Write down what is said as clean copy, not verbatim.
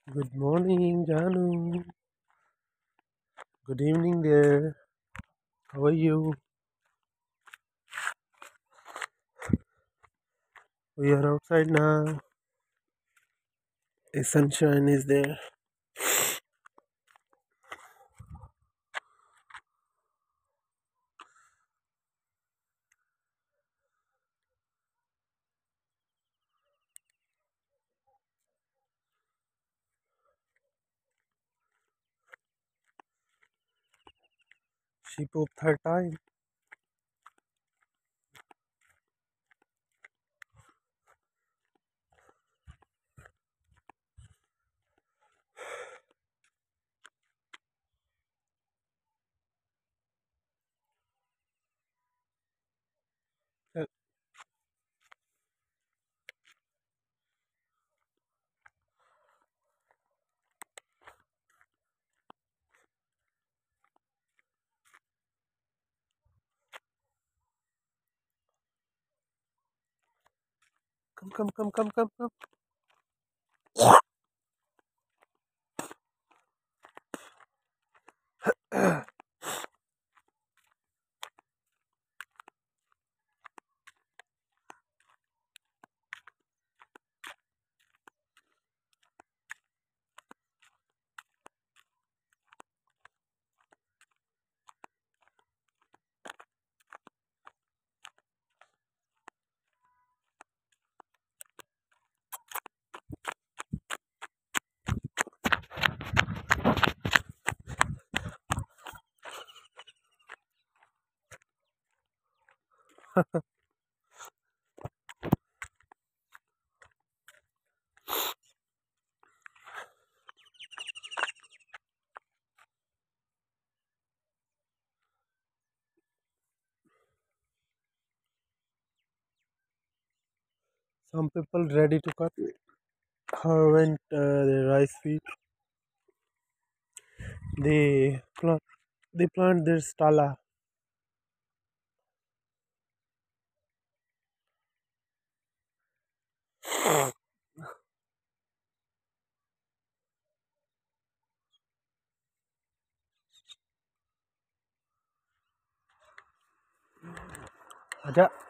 Good morning, Janu. Good evening there. How are you? We are outside now. The sunshine is there. She pooped her time. Uh, come. Some people ready to cut her when the rice field. They plant. They plant their stala. Aja.